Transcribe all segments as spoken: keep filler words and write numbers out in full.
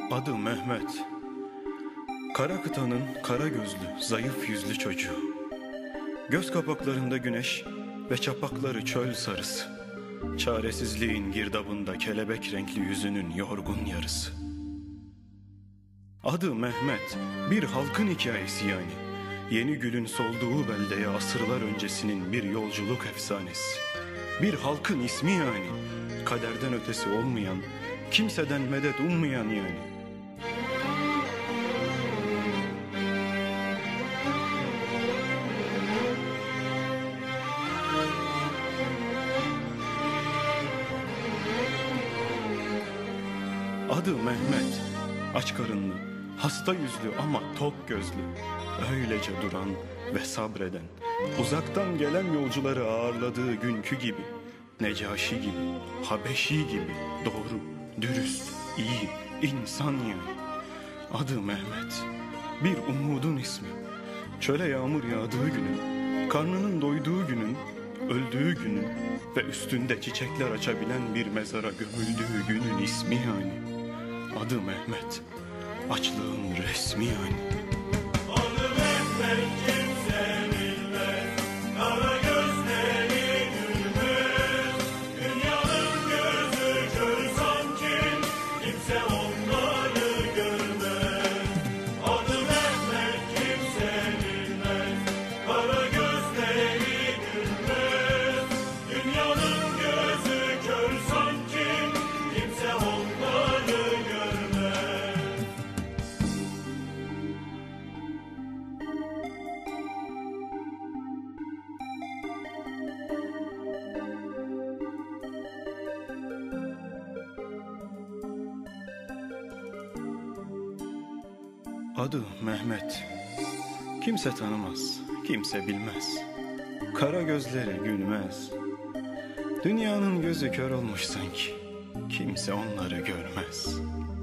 Adı Mehmet. Kara kıtanın kara gözlü, zayıf yüzlü çocuğu. Göz kapaklarında güneş ve çapakları çöl sarısı. Çaresizliğin girdabında kelebek renkli yüzünün yorgun yarısı. Adı Mehmet, bir halkın hikayesi yani. Yeni gülün solduğu beldeye asırlar öncesinin bir yolculuk efsanesi. Bir halkın ismi yani. Kaderden ötesi olmayan, kimseden medet ummayan yani. Adı Mehmet, aç karınlı, hasta yüzlü ama tok gözlü. Öylece duran ve sabreden, uzaktan gelen yolcuları ağırladığı günkü gibi. Necaşi gibi, Habeşi gibi, doğru, dürüst, iyi, insan yani. Adı Mehmet, bir umudun ismi. Çöle yağmur yağdığı günün, karnının doyduğu günün, öldüğü günün ve üstünde çiçekler açabilen bir mezara gömüldüğü günün ismi yani. Adı Mehmet, açlığın resmi yani. Adı Mehmet kimse bilmez, kara gözleri gülmez. Dünyanın gözü kör sanki, kimse onları görmez. Adı Mehmet kimse bilmez, kara gözleri gülmez. Dünyanın gözü kör sanki, kimse onları görmez. Adı Mehmet, kimse tanımaz, kimse bilmez. Kara gözleri gülmez. Dünyanın gözü kör olmuş sanki, kimse onları görmez.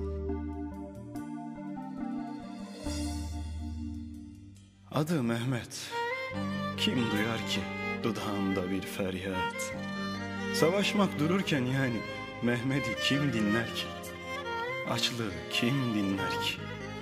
Adı Mehmet, kim duyar ki dudağında bir feryat? Savaşmak dururken yani Mehmet'i kim dinler ki? Açlığı kim dinler ki?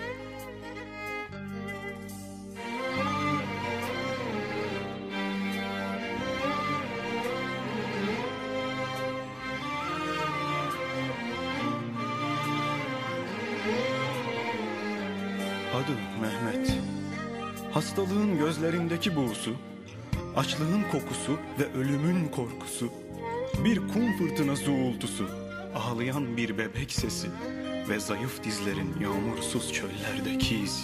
Adı Mehmet, hastalığın gözlerindeki buğusu, açlığın kokusu ve ölümün korkusu, bir kum fırtınası uğultusu, ağlayan bir bebek sesi ve zayıf dizlerin yağmursuz çöllerdeki izi.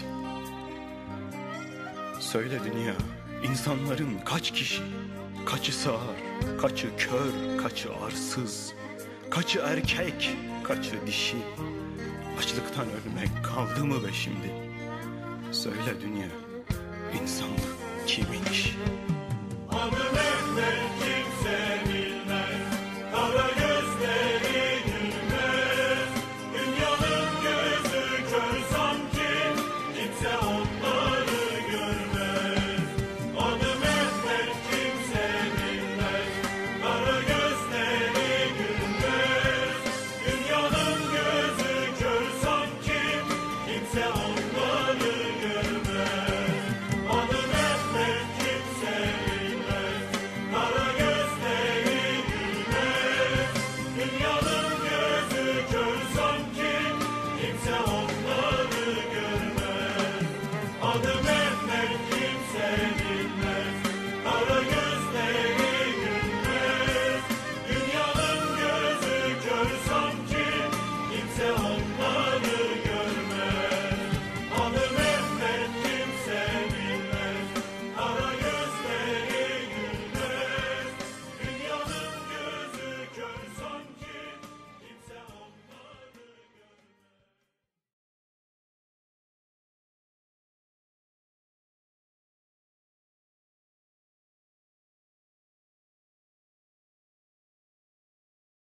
Söyle dünya, insanların kaç kişi, kaçı sağır, kaçı kör, kaçı arsız, kaçı erkek, kaçı dişi. Açlıktan ölmek kaldı mı be şimdi? Söyle dünya, insanlık kimin işi? Adı Mehmet